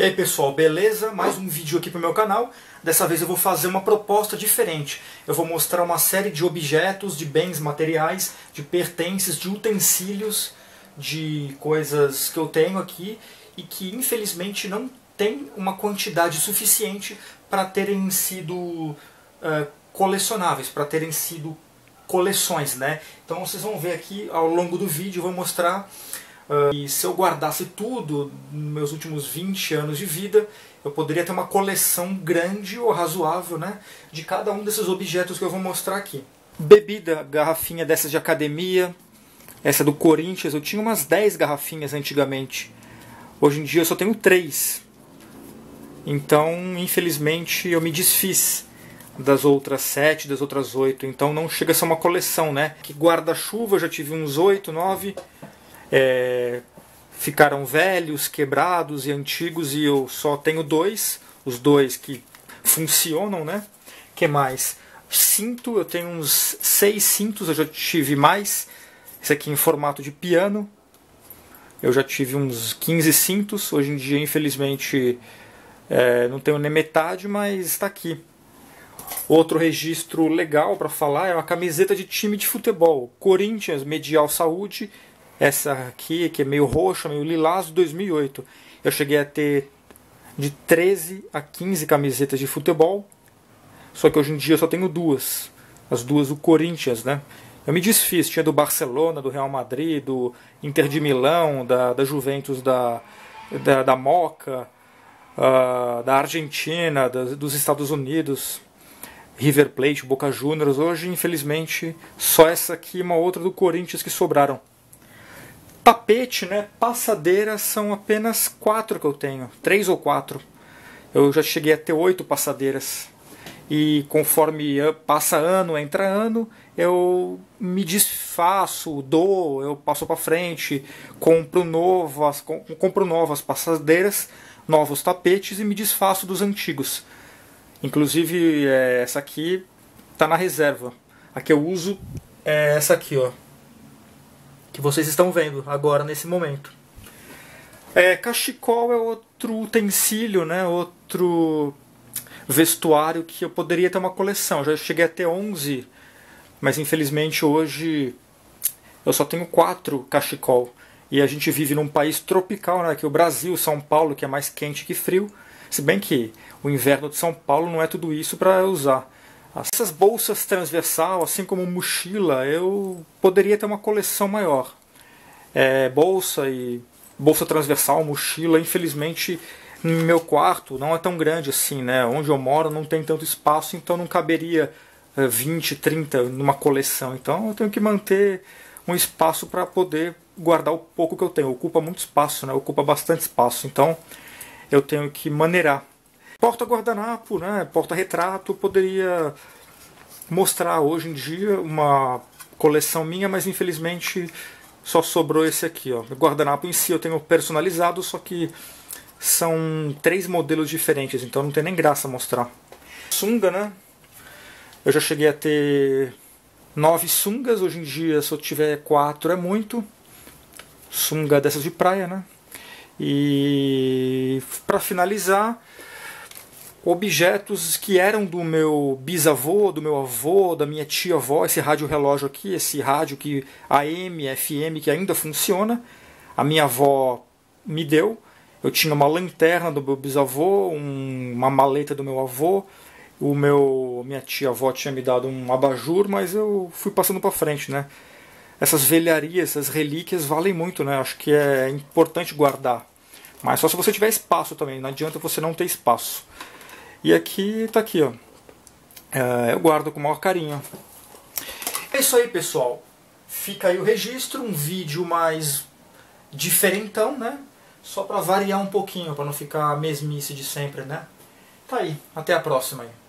E aí pessoal, beleza? Mais um vídeo aqui para o meu canal. Dessa vez eu vou fazer uma proposta diferente. Eu vou mostrar uma série de objetos, de bens materiais, de pertences, de utensílios, de coisas que eu tenho aqui e que infelizmente não tem uma quantidade suficiente para terem sido colecionáveis, para terem sido coleções, né? Então vocês vão ver aqui ao longo do vídeo, eu vou mostrar. E se eu guardasse tudo nos meus últimos 20 anos de vida, eu poderia ter uma coleção grande ou razoável, né, de cada um desses objetos que eu vou mostrar aqui. Bebida, garrafinha dessas de academia, essa do Corinthians, eu tinha umas 10 garrafinhas antigamente. Hoje em dia eu só tenho 3. Então, infelizmente, eu me desfiz das outras 7, das outras 8. Então não chega a ser uma coleção, né? Que guarda-chuva eu já tive uns 8, 9... ficaram velhos, quebrados e antigos e eu só tenho 2, os 2 que funcionam, né? Que mais? Cinto, eu tenho uns 6 cintos, eu já tive mais. Esse aqui em formato de piano, eu já tive uns 15 cintos. Hoje em dia, infelizmente, não tenho nem metade, mas está aqui. Outro registro legal para falar é uma camiseta de time de futebol, Corinthians Medial Saúde. Essa aqui, que é meio roxa, meio lilás, 2008. Eu cheguei a ter de 13 a 15 camisetas de futebol. Só que hoje em dia eu só tenho 2. As 2 do Corinthians, né? Eu me desfiz. Tinha do Barcelona, do Real Madrid, do Inter de Milão, da Juventus, da Moca, da Argentina, dos Estados Unidos, River Plate, Boca Juniors. Hoje, infelizmente, só essa aqui e uma outra do Corinthians que sobraram. Tapete, né? Passadeira são apenas 4 que eu tenho, 3 ou 4. Eu já cheguei a ter 8 passadeiras. E conforme passa ano, entra ano, eu me desfaço, dou, eu passo para frente, compro novas passadeiras, novos tapetes e me desfaço dos antigos. Inclusive essa aqui está na reserva. A que eu uso é essa aqui, ó, que vocês estão vendo agora nesse momento. Cachecol é outro utensílio, né? Outro vestuário que eu poderia ter uma coleção. Eu já cheguei a ter 11, mas infelizmente hoje eu só tenho 4 cachecol. E a gente vive num país tropical, né? Que é o Brasil, São Paulo, que é mais quente que frio. Se bem que o inverno de São Paulo não é tudo isso para usar. Essas bolsas transversal, assim como mochila, eu poderia ter uma coleção maior. Bolsa transversal, mochila, infelizmente no meu quarto não é tão grande assim, né? Onde eu moro não tem tanto espaço, então não caberia 20, 30 numa coleção. Então eu tenho que manter um espaço para poder guardar o pouco que eu tenho. Ocupa muito espaço, né? Ocupa bastante espaço, então eu tenho que maneirar. Porta-guardanapo, né? Porta-retrato, poderia mostrar hoje em dia uma coleção minha, mas infelizmente só sobrou esse aqui, ó. O guardanapo em si eu tenho personalizado, só que são 3 modelos diferentes, então não tem nem graça mostrar. Sunga, né? Eu já cheguei a ter 9 sungas, hoje em dia se eu tiver 4 é muito. Sunga dessas de praia, né? E para finalizar, objetos que eram do meu bisavô, do meu avô, da minha tia-avó, esse rádio relógio aqui, esse rádio que AM, FM, que ainda funciona, a minha avó me deu. Eu tinha uma lanterna do meu bisavô, uma maleta do meu avô, minha tia-avó tinha me dado um abajur, mas eu fui passando para frente, né? Essas velharias, essas relíquias valem muito, né? Acho que é importante guardar. Mas só se você tiver espaço também, não adianta você não ter espaço. E aqui tá aqui, ó. Eu guardo com o maior carinho. É isso aí, pessoal. Fica aí o registro, um vídeo mais diferentão, né? Só para variar um pouquinho, para não ficar a mesmice de sempre, né? Tá aí. Até a próxima aí.